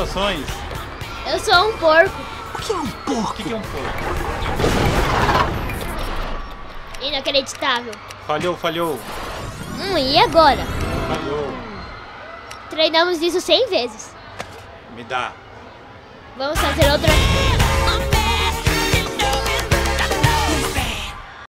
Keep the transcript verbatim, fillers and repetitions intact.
emoções? Eu sou um porco. O que é um porco? O que, que é um porco? Inacreditável. Falhou, falhou. Hum, e agora? Falhou. Treinamos isso cem vezes. Me dá. Vamos fazer outra...